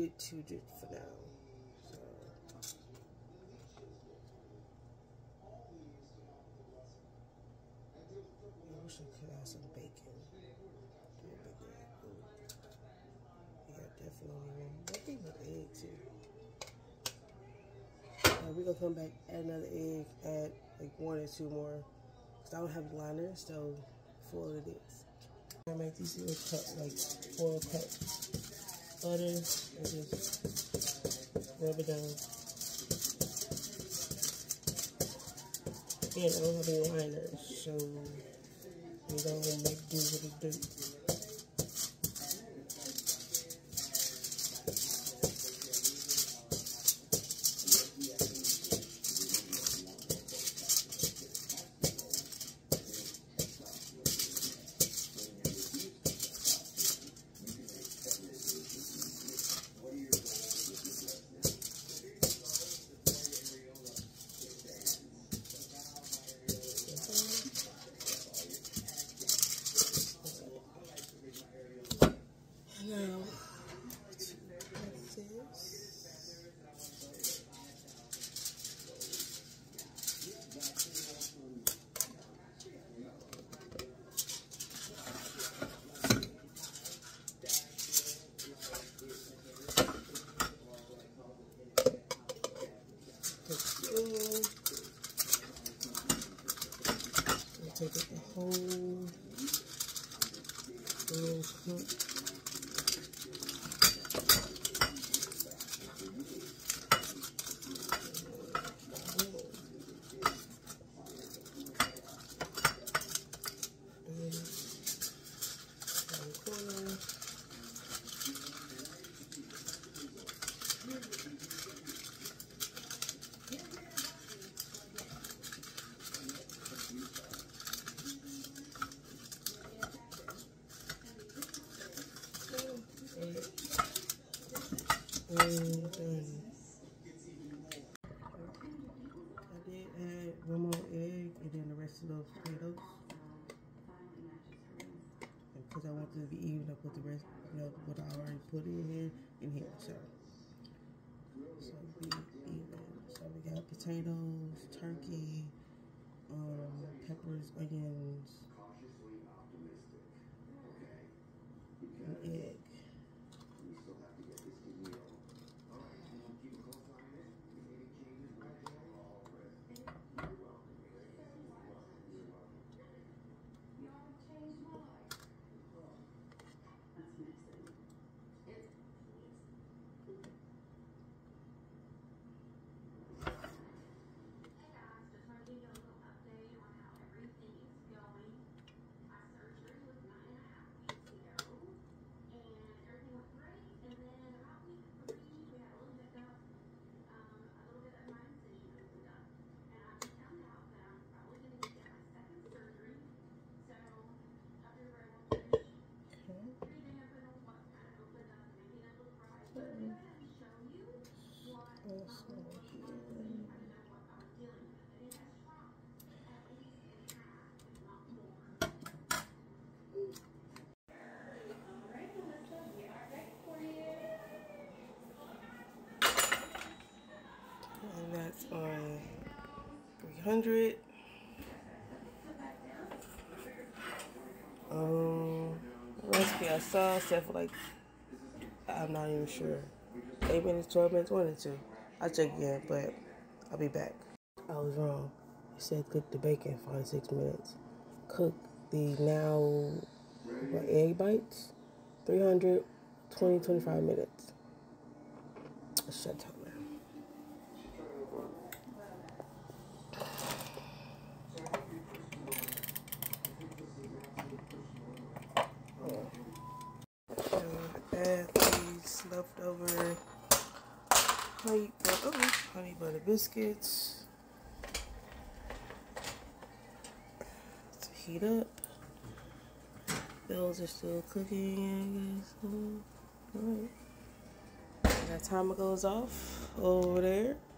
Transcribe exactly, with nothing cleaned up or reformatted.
get two just for now. So. I wish I could have some bacon. Yeah, definitely. I think with egg too. Uh, we're gonna come back, add another egg, add like one or two more. Cause I don't have liners, so full it is. I make these little cup, like four cup butter, and just rub it down. And I don't have any liners, so we're gonna make do what it do. Now, what's this? We'll take it the whole little cup. And done. I did add one more egg and then the rest of those potatoes. And because I want it to be even, I put the rest, you know, what I already put in here, in here. So, so be even. So we got potatoes, turkey, um, peppers, onions, and egg. And that's on three hundred. Um, recipe I saw set for like, I'm not even sure, eight minutes, twelve minutes, one or two. I'll check again, but I'll be back. I was wrong. It said cook the bacon forty-six minutes. Cook the now what, egg bites, three hundred, twenty, twenty-five minutes. Shut up, man. Add these leftover honey butter, honey butter biscuits to heat up. Those are still cooking, I guess. All right. That timer goes off over there.